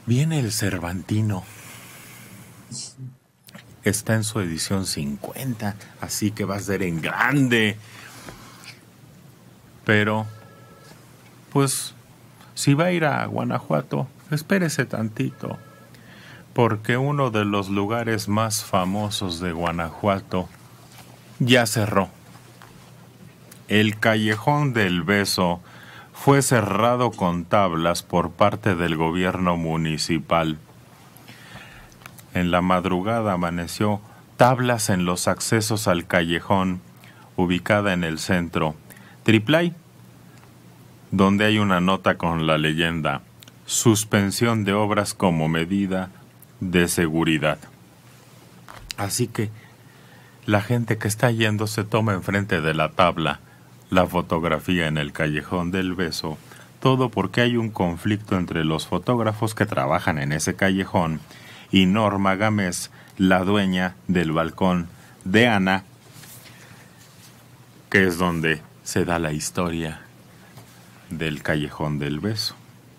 Viene el Cervantino. Está en su edición 50, así que va a ser en grande. Pero, pues, si va a ir a Guanajuato, espérese tantito, porque uno de los lugares más famosos de Guanajuato ya cerró. El Callejón del Beso fue cerrado con tablas por parte del gobierno municipal. En la madrugada amaneció tablas en los accesos al callejón, ubicada en el centro, Triplay, donde hay una nota con la leyenda: suspensión de obras como medida de seguridad. Así que la gente que está yendo se toma enfrente de la tabla la fotografía en el Callejón del Beso, todo porque hay un conflicto entre los fotógrafos que trabajan en ese callejón y Norma Gámez, la dueña del balcón de Ana, que es donde se da la historia del Callejón del Beso.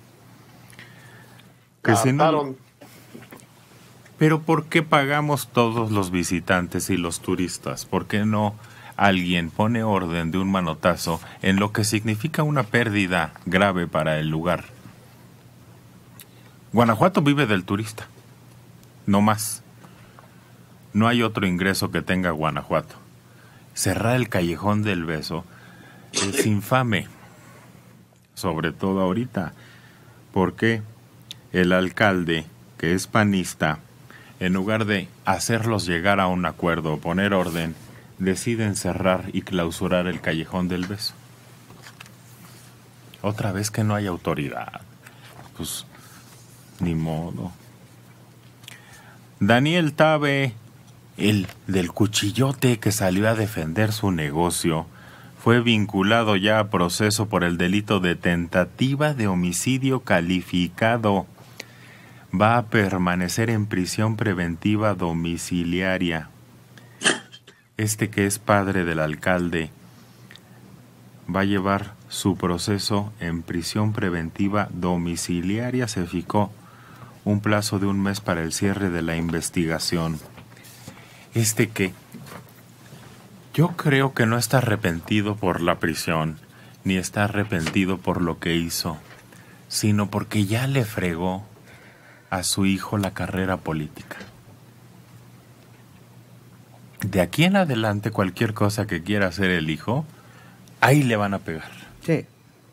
Que si no, pero ¿por qué pagamos todos los visitantes y los turistas? ¿Por qué no alguien pone orden de un manotazo en lo que significa una pérdida grave para el lugar? Guanajuato vive del turista, no más. No hay otro ingreso que tenga Guanajuato. Cerrar el Callejón del Beso es infame, sobre todo ahorita, porque el alcalde, que es panista, en lugar de hacerlos llegar a un acuerdo o poner orden, deciden cerrar y clausurar el Callejón del Beso. Otra vez que no hay autoridad. Pues, ni modo. Daniel Tabe, el del cuchillote que salió a defender su negocio, fue vinculado ya a proceso por el delito de tentativa de homicidio calificado. Va a permanecer en prisión preventiva domiciliaria. Este, que es padre del alcalde, va a llevar su proceso en prisión preventiva domiciliaria. Se fijó un plazo de 1 mes para el cierre de la investigación. Este, que yo creo que no está arrepentido por la prisión, ni está arrepentido por lo que hizo, sino porque ya le fregó a su hijo la carrera política. De aquí en adelante, cualquier cosa que quiera hacer el hijo, ahí le van a pegar. Sí.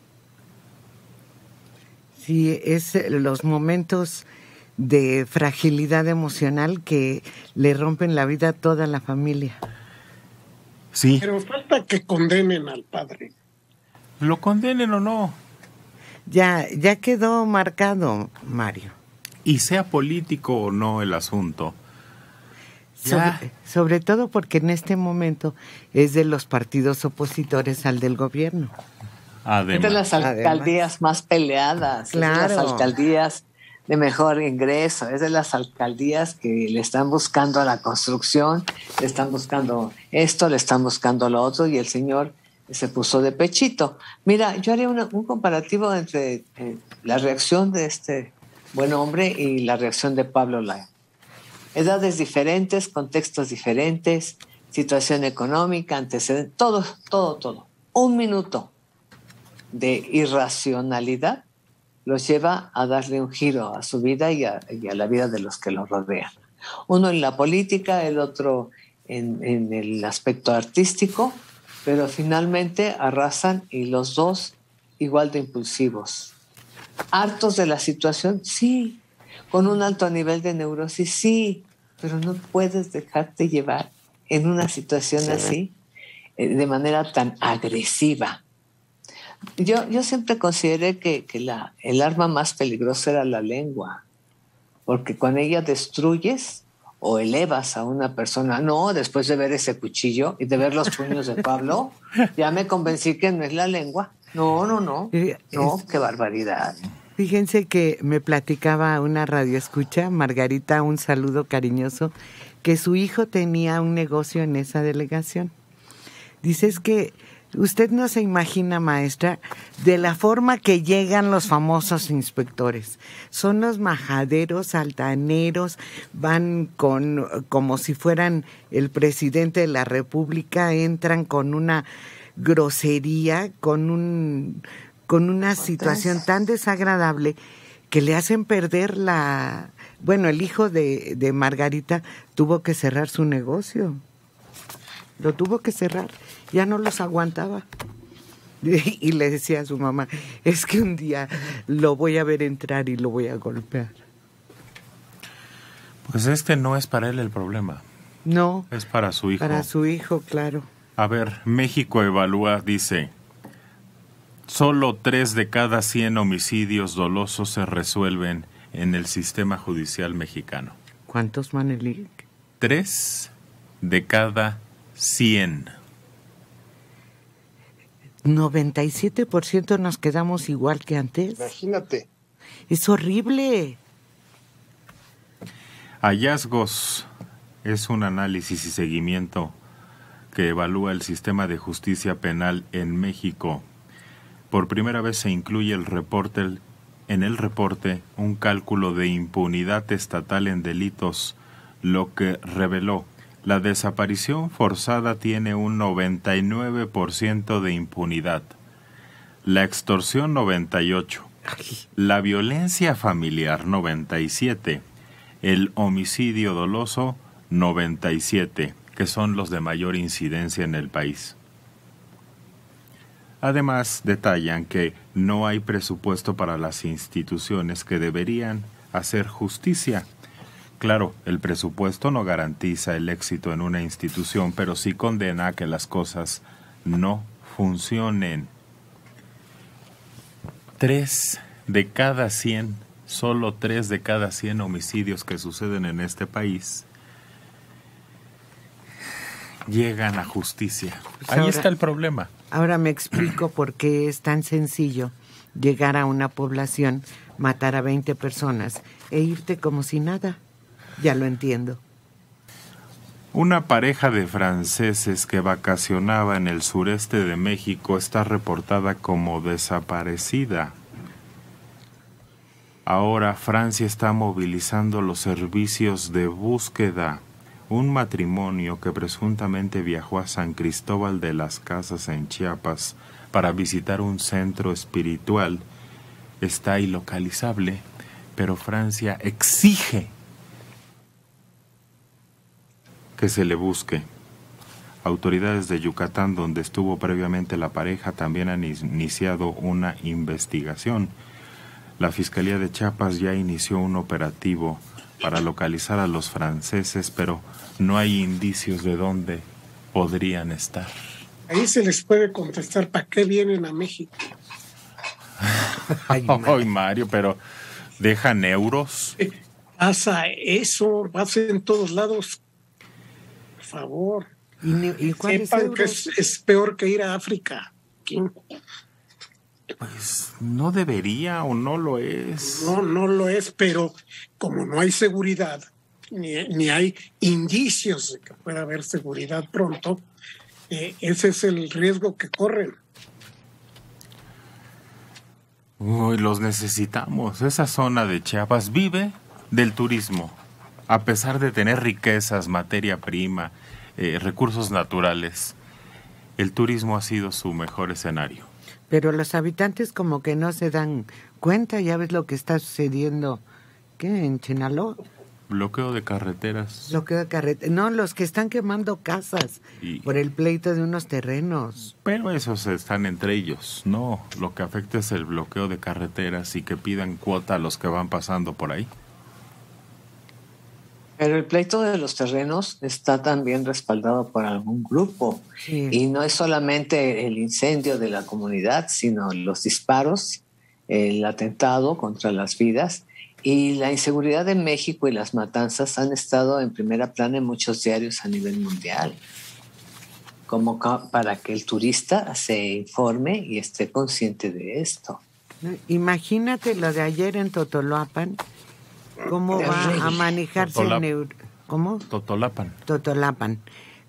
Sí, es los momentos de fragilidad emocional que le rompen la vida a toda la familia. Sí. Pero falta que condenen al padre. ¿Lo condenen o no? Ya quedó marcado, Mario. Y sea político o no el asunto. Sobre todo porque en este momento es de los partidos opositores al del gobierno. Es de las alcaldías más peleadas, claro. Es de las alcaldías de mejor ingreso, es de las alcaldías que le están buscando a la construcción, le están buscando esto, le están buscando lo otro, y el señor se puso de pechito. Mira, yo haría un comparativo entre la reacción de este buen hombre y la reacción de Pablo Lai. Edades diferentes, contextos diferentes, situación económica, antecedentes, todo. 1 minuto de irracionalidad los lleva a darle un giro a su vida y a la vida de los que lo rodean. Uno en la política, el otro en el aspecto artístico, pero finalmente arrasan, y los dos igual de impulsivos. ¿Hartos de la situación? Sí. ¿Con un alto nivel de neurosis? Sí. Pero no puedes dejarte llevar en una situación así, de manera tan agresiva. Yo siempre consideré que el arma más peligrosa era la lengua, porque con ella destruyes o elevas a una persona. No, después de ver ese cuchillo y de ver los puños de Pablo, ya me convencí que no es la lengua. No, qué barbaridad. Fíjense que me platicaba una radioescucha, Margarita, un saludo cariñoso, que su hijo tenía un negocio en esa delegación. Dice, es que Usted no se imagina, maestra, de la forma que llegan los famosos inspectores. Son los majaderos, altaneros, van como si fueran el presidente de la República, entran con una grosería, con una situación tan desagradable que le hacen perder Bueno, el hijo de Margarita tuvo que cerrar su negocio. Lo tuvo que cerrar, ya no los aguantaba. Y le decía a su mamá, es que un día lo voy a ver entrar y lo voy a golpear. Pues no es para él el problema. No. Es para su hijo. Para su hijo, claro. A ver, México Evalúa dice, solo 3 de cada 100 homicidios dolosos se resuelven en el sistema judicial mexicano. ¿Cuántos, Manelik? 3 de cada 100. 97% nos quedamos igual que antes. Imagínate. Es horrible. Hallazgos es un análisis y seguimiento que evalúa el sistema de justicia penal en México. Por primera vez se incluye en el reporte un cálculo de impunidad estatal en delitos, lo que reveló la desaparición forzada tiene un 99% de impunidad, la extorsión 98%, la violencia familiar 97%, el homicidio doloso 97%, que son los de mayor incidencia en el país. Además, detallan que no hay presupuesto para las instituciones que deberían hacer justicia. Claro, el presupuesto no garantiza el éxito en una institución, pero sí condena a que las cosas no funcionen. 3 de cada 100, solo 3 de cada 100 homicidios que suceden en este país llegan a justicia. Pues ahí está el problema. Ahora me explico por qué es tan sencillo llegar a una población, matar a 20 personas e irte como si nada. Ya lo entiendo. Una pareja de franceses que vacacionaba en el sureste de México está reportada como desaparecida. Ahora Francia está movilizando los servicios de búsqueda. Un matrimonio que presuntamente viajó a San Cristóbal de las Casas en Chiapas para visitar un centro espiritual está ilocalizable, pero Francia exige que se le busque. Autoridades de Yucatán, donde estuvo previamente la pareja, también han iniciado una investigación. La Fiscalía de Chiapas ya inició un operativo para localizar a los franceses, pero no hay indicios de dónde podrían estar. Ahí se les puede contestar, ¿para qué vienen a México? Ay, Mario, pero ¿dejan euros? Pasa eso, pasa en todos lados. Por favor. ¿Y sepan que es peor que ir a África. ¿Quién? Pues no debería o no lo es. No lo es, pero como no hay seguridad, ni hay indicios de que pueda haber seguridad pronto, ese es el riesgo que corren. Uy, los necesitamos. Esa zona de Chiapas vive del turismo. A pesar de tener riquezas, materia prima, recursos naturales, el turismo ha sido su mejor escenario. Pero los habitantes como que no se dan cuenta, ya ves lo que está sucediendo, ¿qué? ¿En Chinaló? Bloqueo de carreteras. No, los que están quemando casas por el pleito de unos terrenos. Pero esos están entre ellos, no. Lo que afecta es el bloqueo de carreteras y que pidan cuota a los que van pasando por ahí. Pero el pleito de los terrenos está también respaldado por algún grupo. Sí. Y no es solamente el incendio de la comunidad, sino los disparos, el atentado contra las vidas y la inseguridad de México y las matanzas han estado en primera plana en muchos diarios a nivel mundial, como para que el turista se informe y esté consciente de esto. Imagínate lo de ayer en Totolapan. ¿Cómo va a manejarse ¿Cómo? Totolapan.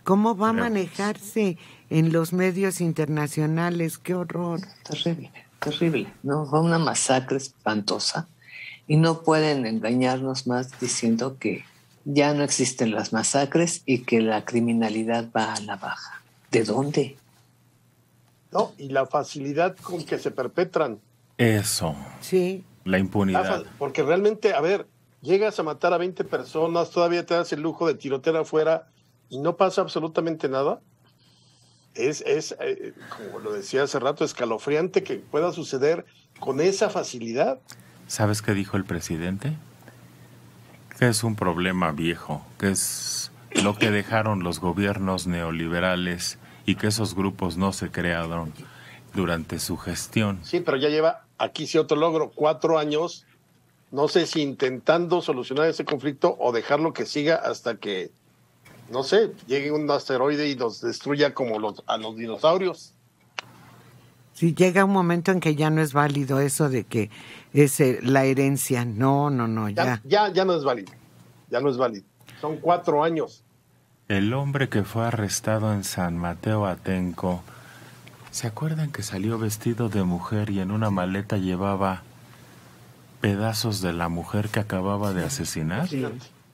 ¿Cómo va a manejarse en los medios internacionales? ¡Qué horror! Terrible, terrible. No, fue una masacre espantosa y no pueden engañarnos más diciendo que ya no existen las masacres y que la criminalidad va a la baja. ¿De dónde? No, y la facilidad con que se perpetran. Eso. Sí. La impunidad. Porque realmente, a ver, llegas a matar a 20 personas, todavía te das el lujo de tirotear afuera y no pasa absolutamente nada. Es como lo decía hace rato, escalofriante que pueda suceder con esa facilidad. ¿Sabes qué dijo el presidente? Que es un problema viejo, que es lo que dejaron los gobiernos neoliberales y que esos grupos no se crearon durante su gestión. Sí, pero ya lleva, aquí sí otro logro, 4 años, no sé si intentando solucionar ese conflicto o dejarlo que siga hasta que, no sé, llegue un asteroide y nos destruya como a los dinosaurios. Sí, llega un momento en que ya no es válido eso de que es la herencia. No, ya. Ya no es válido. Ya no es válido. Son 4 años. El hombre que fue arrestado en San Mateo Atenco, ¿se acuerdan que salió vestido de mujer y en una maleta llevaba pedazos de la mujer que acababa de asesinar? Sí.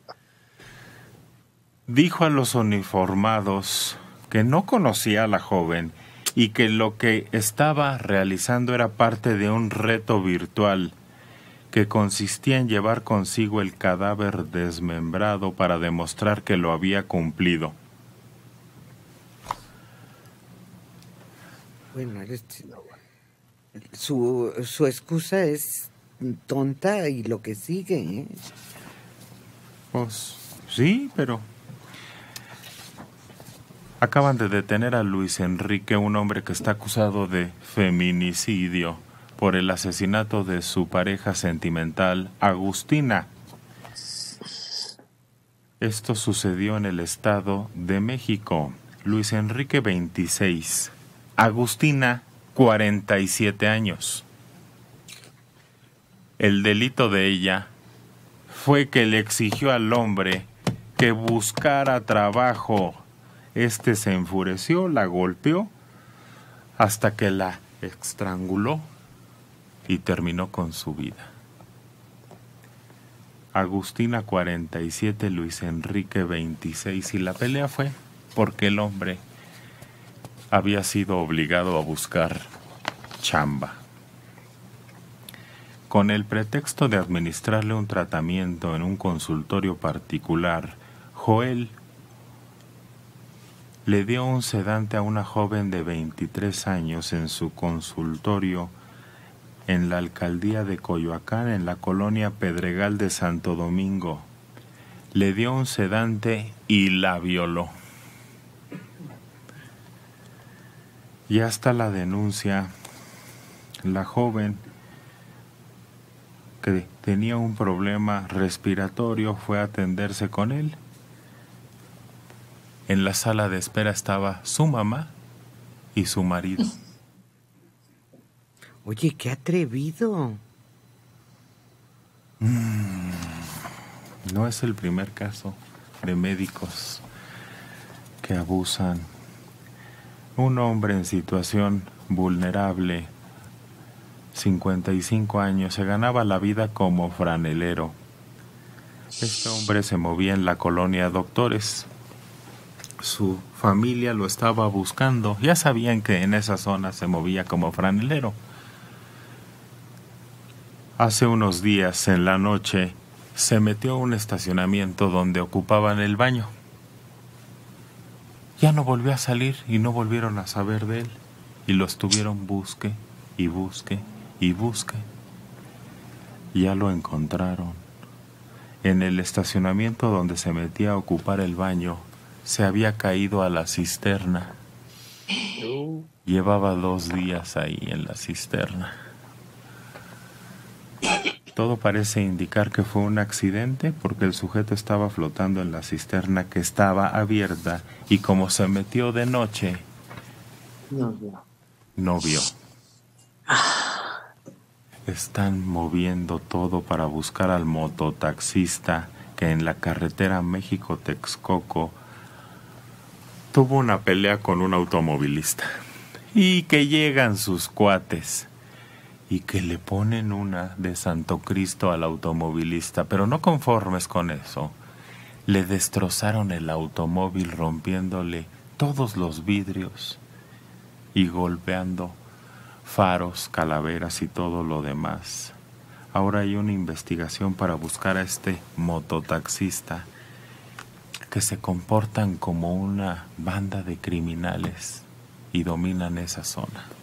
Dijo a los uniformados que no conocía a la joven y que lo que estaba realizando era parte de un reto virtual que consistía en llevar consigo el cadáver desmembrado para demostrar que lo había cumplido. Bueno, su excusa es tonta y lo que sigue, ¿eh? Pues sí, pero acaban de detener a Luis Enrique, un hombre que está acusado de feminicidio por el asesinato de su pareja sentimental, Agustina. Esto sucedió en el Estado de México. Luis Enrique, 26. Agustina, 47 años. El delito de ella fue que le exigió al hombre que buscara trabajo. Este se enfureció, la golpeó hasta que la estranguló y terminó con su vida. Agustina, 47, Luis Enrique, 26, y la pelea fue porque el hombre había sido obligado a buscar chamba. Con el pretexto de administrarle un tratamiento en un consultorio particular, Joel le dio un sedante a una joven de 23 años en su consultorio en la alcaldía de Coyoacán, en la colonia Pedregal de Santo Domingo. Le dio un sedante y la violó. Ya está la denuncia. La joven, que tenía un problema respiratorio, fue a atenderse con él. En la sala de espera estaba su mamá y su marido. Oye, qué atrevido. No es el primer caso de médicos que abusan. Un hombre en situación vulnerable, 55 años, se ganaba la vida como franelero. Este hombre se movía en la colonia Doctores. Su familia lo estaba buscando. Ya sabían que en esa zona se movía como franelero. Hace unos días, en la noche, se metió a un estacionamiento donde ocupaban el baño. Ya no volvió a salir y no volvieron a saber de él. Y lo estuvieron busque y busque y busque. Ya lo encontraron. En el estacionamiento donde se metía a ocupar el baño, se había caído a la cisterna. Llevaba 2 días ahí en la cisterna. Todo parece indicar que fue un accidente porque el sujeto estaba flotando en la cisterna que estaba abierta y como se metió de noche, no vio. Están moviendo todo para buscar al mototaxista que en la carretera México-Texcoco tuvo una pelea con un automovilista y que llegan sus cuates y que le ponen una de Santo Cristo al automovilista, pero no conformes con eso, le destrozaron el automóvil rompiéndole todos los vidrios y golpeando faros, calaveras y todo lo demás. Ahora hay una investigación para buscar a este mototaxista, que se comportan como una banda de criminales y dominan esa zona.